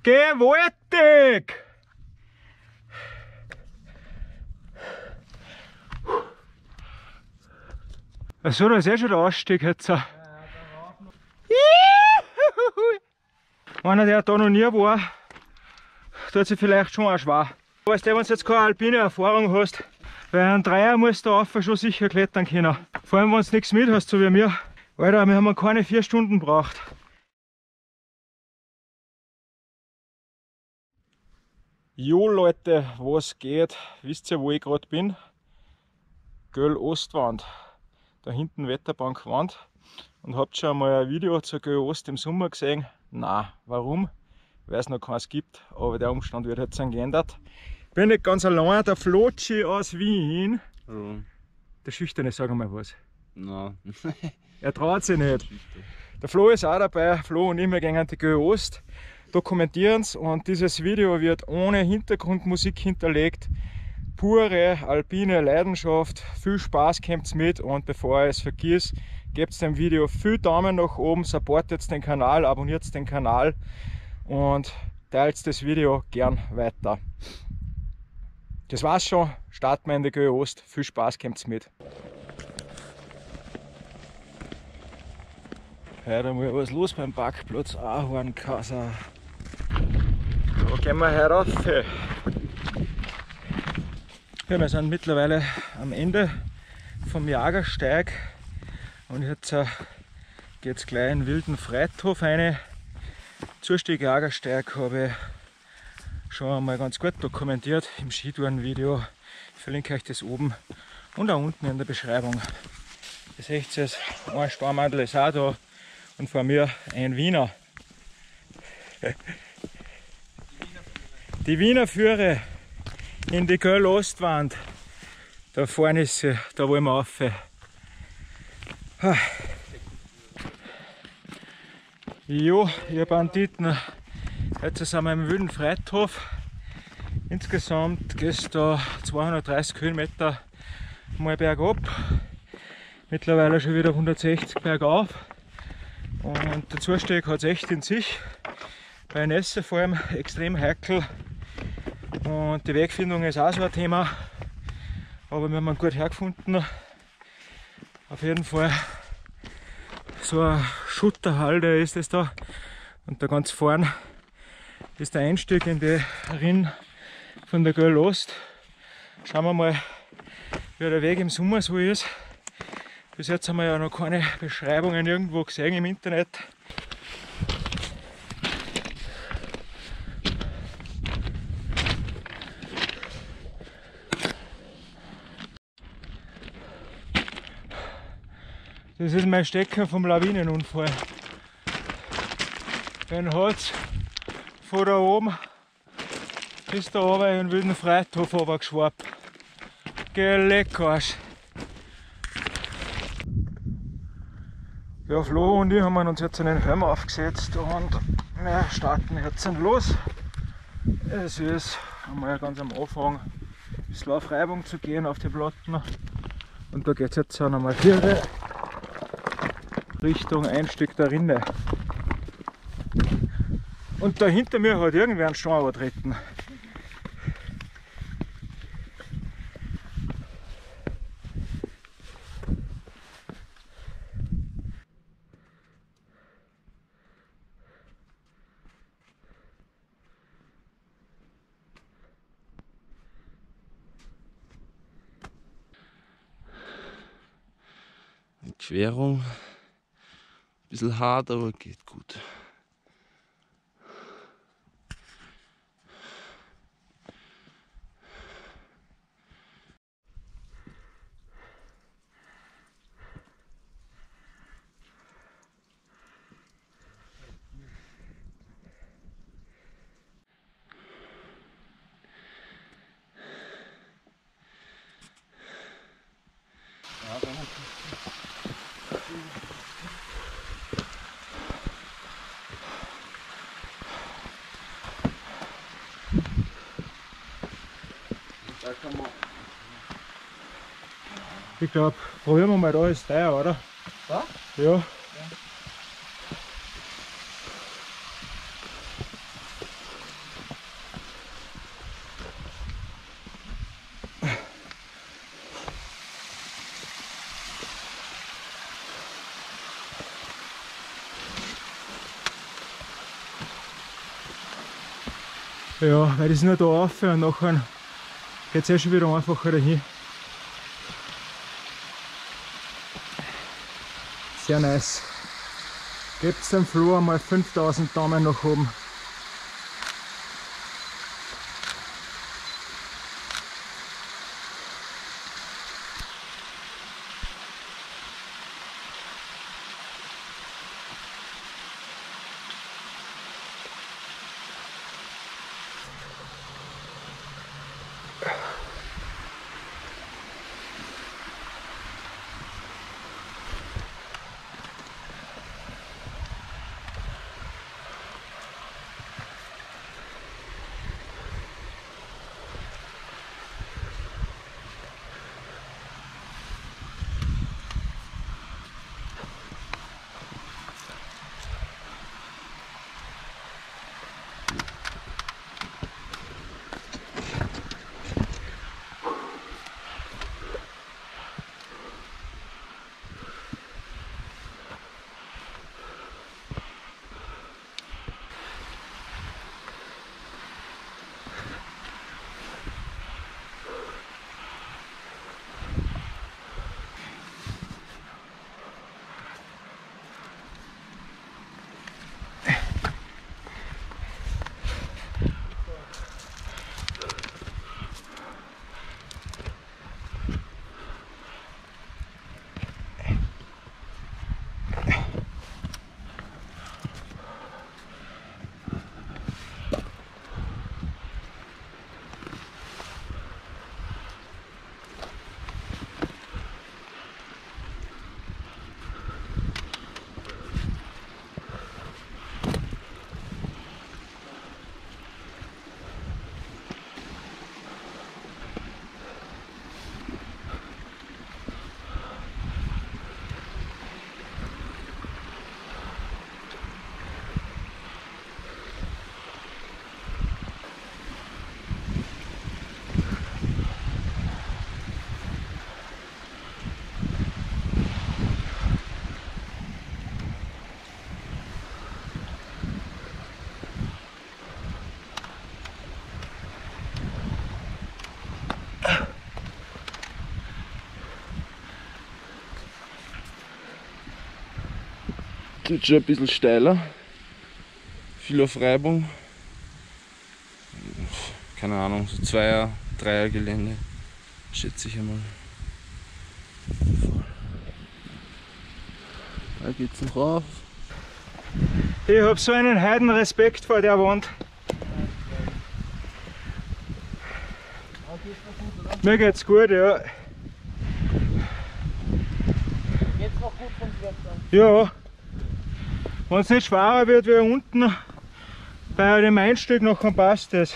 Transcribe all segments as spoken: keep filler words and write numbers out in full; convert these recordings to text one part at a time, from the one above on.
Gewaltig! Achso, da ist eh schon der Ausstieg jetzt. Ja, einer, der da noch nie war, tut sich vielleicht schon auch schwer. Weißt du, wenn du jetzt keine alpine Erfahrung hast, bei einem Dreier musst du rauf schon sicher klettern können. Vor allem, wenn du nichts mit hast, so wie mir. Alter, wir haben keine vier Stunden gebraucht. Jo Leute, was geht? Wisst ihr, wo ich gerade bin? Göll Ostwand. Da hinten Wetterbankwand. Und habt schon mal ein Video zur Göll Ost im Sommer gesehen? Na, warum? Weil es noch keins gibt, aber der Umstand wird jetzt dann geändert. Ich bin nicht ganz allein, der Flotschi aus Wien. Ja. Der Schüchterne, sag mal was. Nein. Er traut sich nicht. Der Flo ist auch dabei. Flo und ich, wir gehen die Göll Ost, dokumentieren es, und dieses Video wird ohne Hintergrundmusik hinterlegt. Pure alpine Leidenschaft, viel Spaß, kommt's mit, und bevor ich es vergiss, gebt dem Video viel Daumen nach oben, supportet den Kanal, abonniert den Kanal und teilt das Video gern weiter. Das war's schon, starten wir in die Göll Ost, viel Spaß, kommt's mit. Heute mal was los beim Parkplatz Ahornkasser. Da gehen wir heute rauf. Ja, wir sind mittlerweile am Ende vom Jagersteig und jetzt äh, geht es gleich in den wilden Freithof rein. Zustieg Jagersteig habe ich schon einmal ganz gut dokumentiert im Skitouren-Video. Ich verlinke euch das oben und auch unten in der Beschreibung. Ihr seht es, ein Sparmandel ist auch da und vor mir ein Wiener. Die Wiener Führe in die Göll Ostwand. Da vorne ist sie, da wollen wir rauf. Jo, ihr Banditen, jetzt sind wir im wilden Freithof. Insgesamt geht es da zweihundertdreißig Höhenmeter mal bergab. Mittlerweile schon wieder hundertsechzig bergauf. Und der Zustieg hat es echt in sich. Bei Nässe vor allem extrem heikel. Und die Wegfindung ist auch so ein Thema, aber wir haben ihn gut hergefunden. Auf jeden Fall so ein Schutterhalde ist es da, und da ganz vorn ist der Einstieg in die Rinn von der Göll Ost. Schauen wir mal, wie der Weg im Sommer so ist. Bis jetzt haben wir ja noch keine Beschreibungen irgendwo gesehen im Internet. Das ist mein Stecker vom Lawinenunfall. Den hat es von da oben bis da oben in den wilden Freithof runtergeschwappt. Geleckarsch. Ja, Flo und ich haben uns jetzt einen Helm aufgesetzt und wir starten jetzt los. Es ist einmal ganz am Anfang ein bisschen auf Reibung zu gehen auf die Platten. Und da geht es jetzt auch nochmal vier Richtung Einstieg der Rinne. Und da hinter mir hat irgendwer einen Stein übertreten. Querung. Bisschen hart, aber geht gut. Ich glaube, probieren wir mal, da ist teuer, oder? Da? Ja. Ja. Ja, weil das ist nur da rauf und nachher geht es eh schon wieder einfacher dahin. Sehr nice. Gebt dem Flo einmal fünftausend Daumen nach oben. Geht schon ein bisschen steiler. Viel auf Reibung. Keine Ahnung, so Zweier-, Dreier-Gelände, schätze ich einmal. Da geht's noch rauf. Ich habe so einen Heidenrespekt vor der Wand. Mir geht's gut, ja. Geht's noch gut vom Klettern? Ja. Wenn es nicht schwerer wird wie unten bei dem Einstieg, nachher passt das.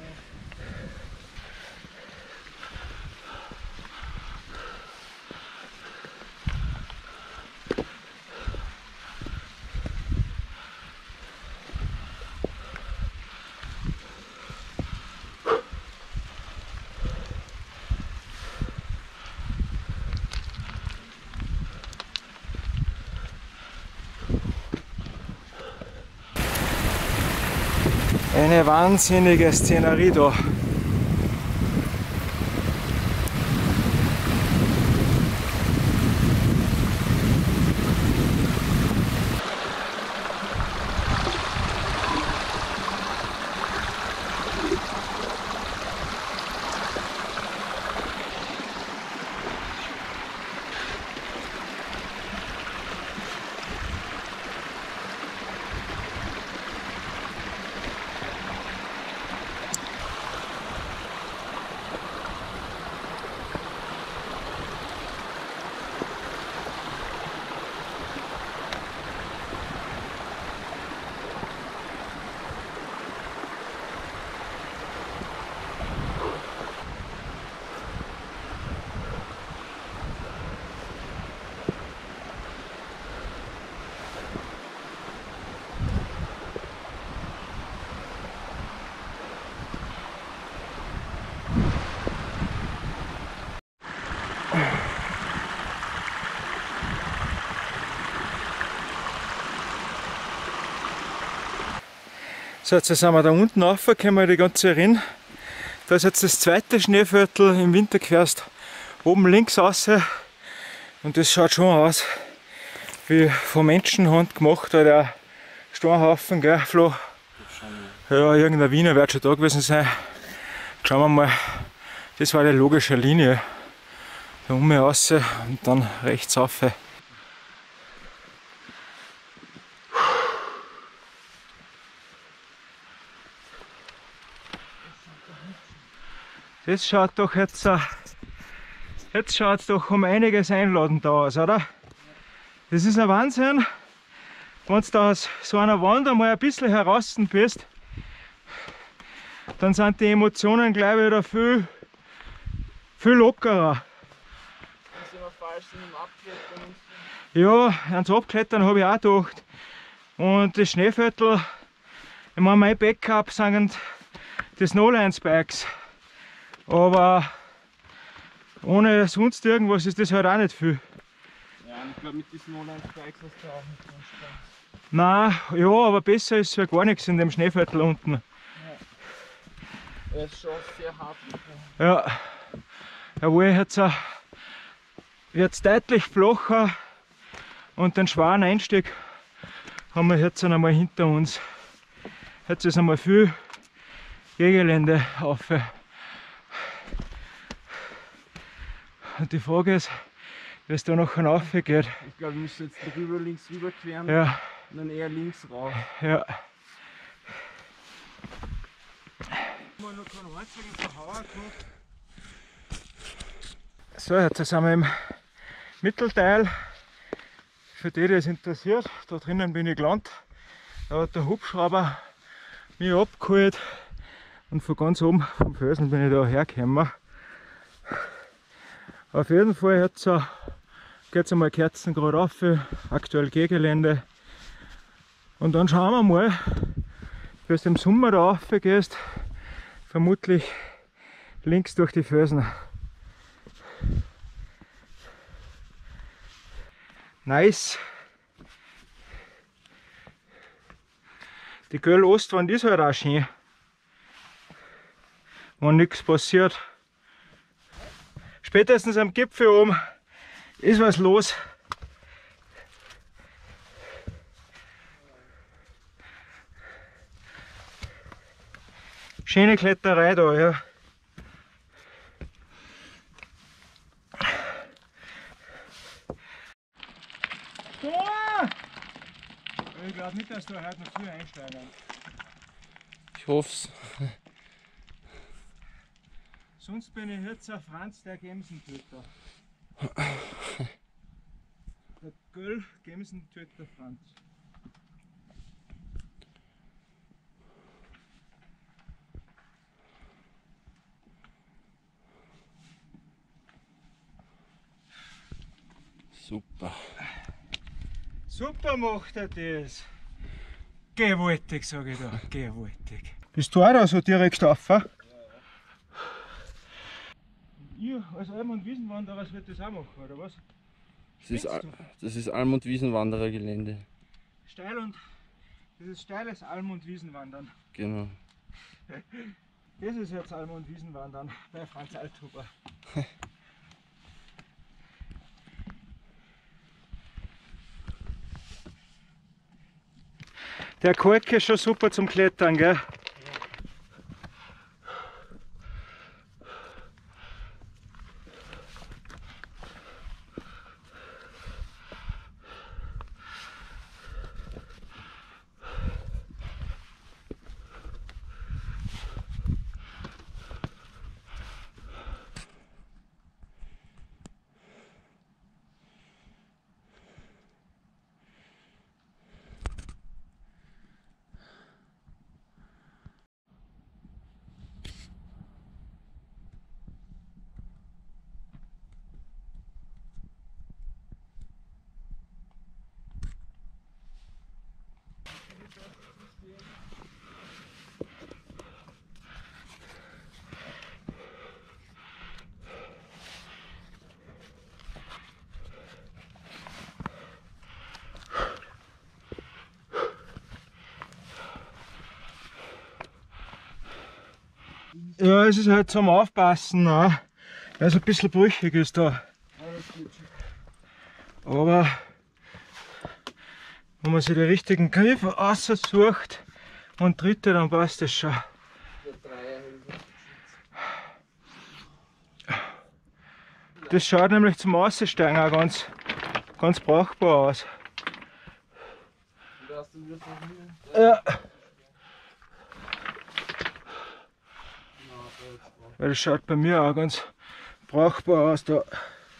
Eine wahnsinnige Szenerie da. So, jetzt sind wir da unten raufgekommen, die ganze Rinn. Da ist jetzt das zweite Schneeviertel. Im Winter querst oben links raus. Und das schaut schon aus wie von Menschenhand gemacht, oder der Steinhaufen, gell, Flo? Ja, irgendein Wiener wird schon da gewesen sein. Schauen wir mal, das war die logische Linie. Da oben raus und dann rechts rauf. Das schaut doch jetzt, jetzt schaut es doch um einiges einladend aus, oder? Das ist ein Wahnsinn, wenn du da aus so einer Wand einmal ein bisschen heraus bist, dann sind die Emotionen gleich wieder viel, viel lockerer. Das ist immer falsch, sind im Abklettern. Ja, ans Abklettern habe ich auch gedacht. Und das Schneeviertel, ich meine, mein Backup sind die Snowlines Bikes. Aber ohne sonst irgendwas ist das halt auch nicht viel. Ja, und ich glaube, mit diesen Online-Spikes hast du auch nicht ganz Spaß. Nein, ja, aber besser ist ja gar nichts in dem Schneeviertel unten. Ja. Er ist schon sehr hart. Ja, jawohl, jetzt wird es deutlich flacher und den schweren Einstieg haben wir jetzt einmal hinter uns. Jetzt ist einmal viel Gehgelände auf. Und die Frage ist, wie es da noch rauf geht. Ich glaube, wir müssen jetzt drüber links rüber queren Ja, und dann eher links rauf. ja. So, jetzt sind wir im Mittelteil. Für die, die es interessiert, da drinnen bin ich gelandet. Da hat der Hubschrauber mich abgeholt und von ganz oben vom Felsen bin ich da hergekommen. Auf jeden Fall jetzt uh, geht es einmal Kerzen gerade rauf, aktuell Gehgelände. Und dann schauen wir mal, wie du im Sommer da rauf gehst, vermutlich links durch die Felsen. Nice! Die Göll-Ostwand ist halt auch schön, wenn nichts passiert. Spätestens am Gipfel oben ist was los. Schöne Kletterei da, ja. Ich glaube nicht, dass da heute noch viel einsteigen. Ich hoff's. Sonst bin ich jetzt ein Franz, der Gemsentöter. Der Göll Gemsentöter Franz. Super. Super macht er das. Gewaltig, sage ich da. Gewaltig. Bist du auch da so direkt rauf? Ja, ja. Ihr als Alm- und Wiesenwanderer wird das auch machen, oder was? Das ist, Al das ist Alm- und Wiesenwanderergelände. Steil und. Das ist steiles Alm- und Wiesenwandern. Genau. Das ist jetzt Alm- und Wiesenwandern bei Franz Althuber. Der Kalk ist schon super zum Klettern, gell? Ja, es ist halt zum Aufpassen, ne? Weil es ein bisschen brüchig ist da. Aber wenn man sich den richtigen Griff aussucht und tritt, dann passt das schon. Das schaut nämlich zum Außensteigen auch ganz, ganz brauchbar aus. Ja. Weil das schaut bei mir auch ganz brauchbar aus da.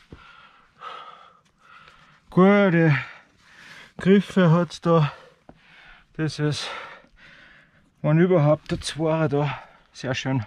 Gute Griffe hat es da. Das ist, wenn überhaupt, der Zweier da. Sehr schön.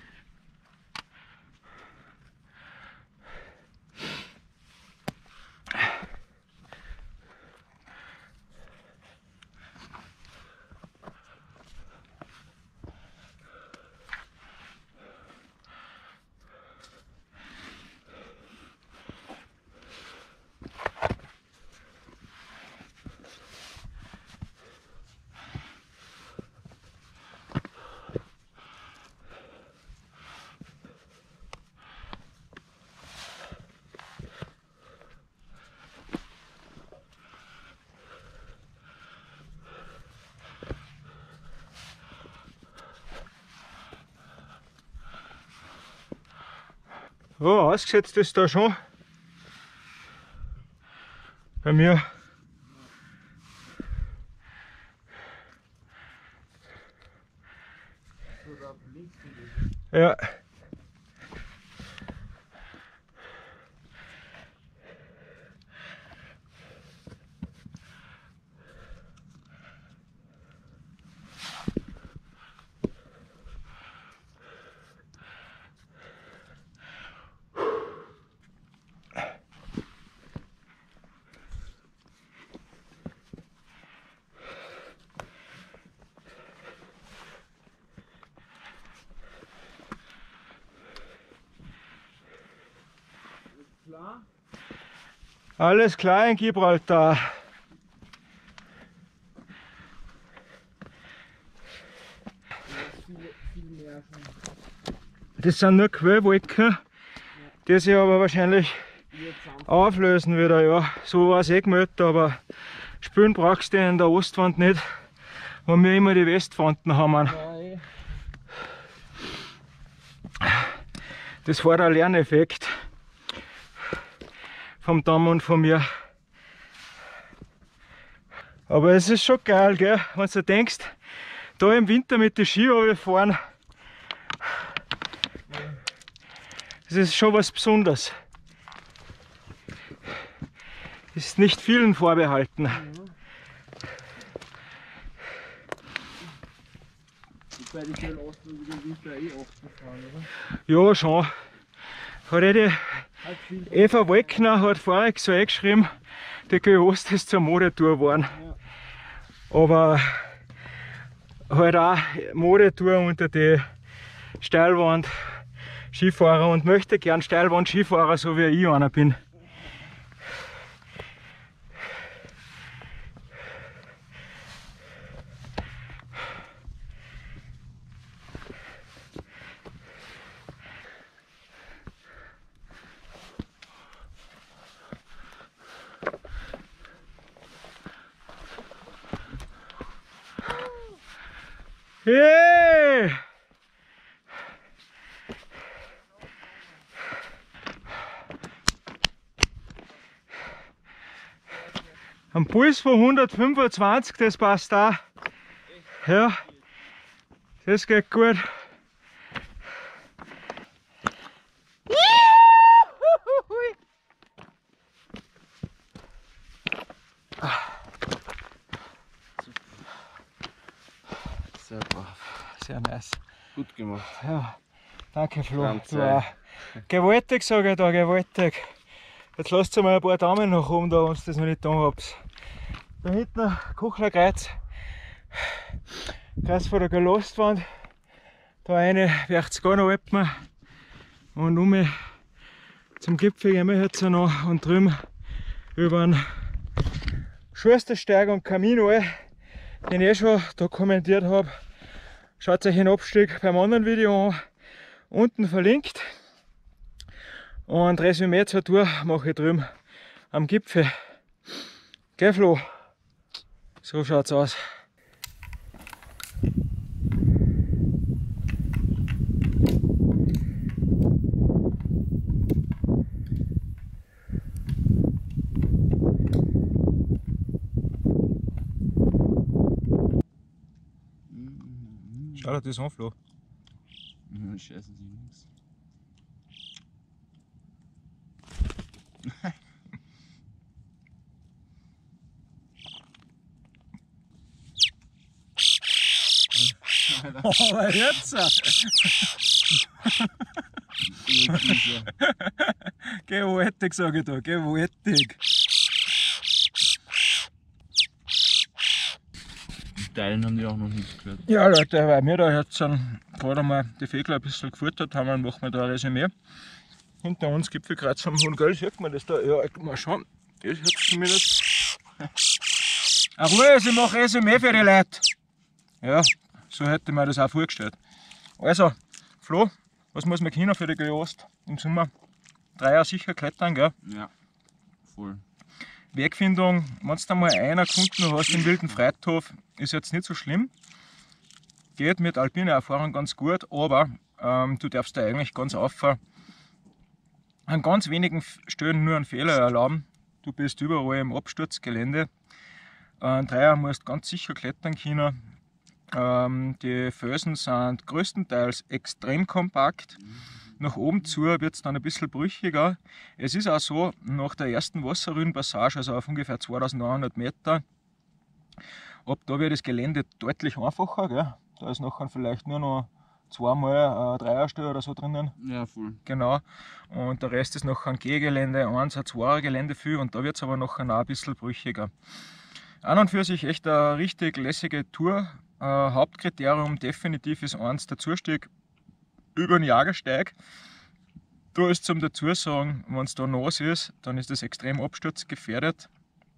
Ja, ausgesetzt ist da schon. Bei mir. Ja. Alles klar in Gibraltar. Das sind nur Quellwolken, die sich aber wahrscheinlich auflösen wieder. Ja, so war es eh gemeldet, aber spülen brauchst du in der Ostwand nicht, wo wir immer die Westfronten haben. Das war der Lerneffekt vom Damm und von mir. Aber es ist schon geil, gell? Wenn du denkst, da im Winter mit den Ski fahren, das ist schon was Besonderes. Ist nicht vielen vorbehalten. Bei den schönen Osten über den Winter eh oft gefahren, oder? Ja, schon. Hat eh die Eva Wolkner hat vorher so eingeschrieben, die Geost ist zur Modetour geworden. Ja. Aber halt auch Modetour unter die Steilwand Skifahrer und möchte gern Steilwand Skifahrer, so wie ich einer bin. Hey! Ein Puls von hundertfünfundzwanzig, das passt da. Ja, das geht gut. Sehr brav. Sehr nice. Gut gemacht. Ja, danke Flo. Ganz Du auch. Gewaltig, sage ich da, gewaltig. Jetzt lasst ihr mal ein paar Daumen nach oben da, wenn ihr das noch nicht getan habt. Da hinten Kochlerkreuz. Kreuz von der Galostwand. Da eine Berchtesgadener Alpen. Und um zum Gipfel gehen wir jetzt noch und drüben über den Schustersteig und Camino, den ich eh schon dokumentiert habe. Schaut euch den Abstieg beim anderen Video an. unten verlinkt. Und Resümee zur Tour mache ich drüben am Gipfel. Gell, Flo? So schaut's aus. Schau dir das an, Flo. Mhm, scheiße, die Jungs. Aber jetzt! Gewaltig, sage ich da, gewaltig. Die Teilen haben die auch noch nicht gehört. Ja Leute, weil wir da jetzt gerade mal die Fegler ein bisschen gefüttert haben, machen wir da ein Resümee. Hinter uns Gipfelkreuz am Hohen Göll, sieht man das da? Ja, mal schauen, das jetzt zumindest. Eine Ruhe, ich mache Resümee für die Leute. Ja, so hätte ich mir das auch vorgestellt. Also, Flo, was muss man können für die Geost im Sommer? Drei Jahre sicher klettern, gell? Ja, voll. Wegfindung, wenn du einmal einer gefunden hast im wilden Freithof, ist jetzt nicht so schlimm. Geht mit alpiner Erfahrung ganz gut, aber ähm, du darfst da eigentlich ganz auffahren. An ganz wenigen Stellen nur einen Fehler erlauben. Du bist überall im Absturzgelände. Ein Dreier musst ganz sicher klettern können. Ähm, die Felsen sind größtenteils extrem kompakt. Nach oben zu wird es dann ein bisschen brüchiger. Es ist auch so, nach der ersten Wasserrührenpassage, also auf ungefähr zweitausendneunhundert Meter, ab da wird das Gelände deutlich einfacher. Gell? Da ist nachher vielleicht nur noch zweimal ein Dreierstelle oder so drinnen. Ja, voll. Genau. Und der Rest ist nachher ein G-Gelände, eins, ein Zweier Gelände viel und da wird es aber nachher noch ein bisschen brüchiger. An und für sich echt eine richtig lässige Tour. Äh, Hauptkriterium definitiv ist eins der Zustieg über den Jagersteig. Da ist zum dazu sagen, wenn es da nass ist, dann ist das extrem absturzgefährdet.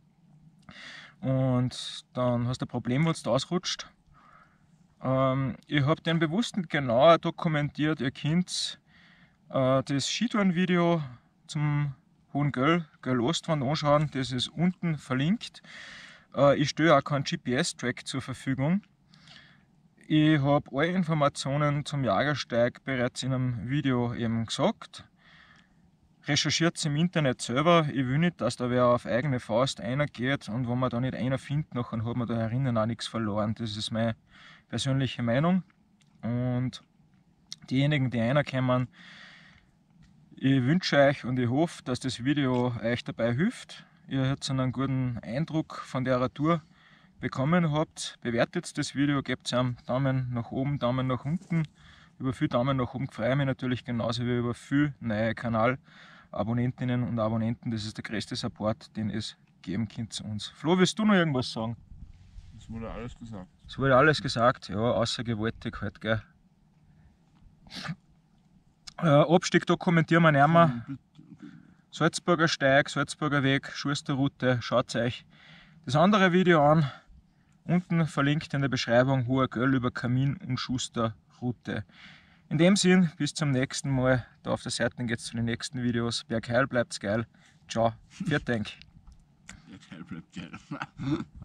Und dann hast du ein Problem, wenn es ausrutscht. Ähm, ich habe den bewusst nicht genauer dokumentiert. Ihr könnt äh, das Skitouren-Video zum Hohen Göll, Göll-Ostwand anschauen. Das ist unten verlinkt. Äh, ich stelle auch keinen G P S-Track zur Verfügung. Ich habe alle Informationen zum Jagersteig bereits in einem Video eben gesagt. Recherchiert es im Internet selber. Ich will nicht, dass da wer auf eigene Faust einer geht und wenn man da nicht einer findet, dann hat man da herinnen auch nichts verloren. Das ist meine persönliche Meinung. Und diejenigen, die einer kommen, ich wünsche euch und ich hoffe, dass das Video euch dabei hilft. Ihr habt einen guten Eindruck von der Tour bekommen habt. Bewertet das Video, gebt einem Daumen nach oben, Daumen nach unten. Über viel Daumen nach oben freue ich mich natürlich genauso wie über viele neue Kanalabonnentinnen und Abonnenten. Das ist der größte Support, den es geben kann zu uns. Flo, willst du noch irgendwas sagen? Das wurde alles gesagt. Es wurde alles gesagt, ja, außergewaltig halt, gell. Äh, Abstieg dokumentieren wir nicht mehr. Salzburger Steig, Salzburger Weg, Schusterroute, schaut euch das andere Video an. Unten verlinkt in der Beschreibung Hoher Göll über Kamin- und Schusterroute. In dem Sinn, bis zum nächsten Mal. Da auf der Seite geht es zu den nächsten Videos. Bergheil, bleibt's geil. Ciao, vielen Dank. Bergheil bleibt geil.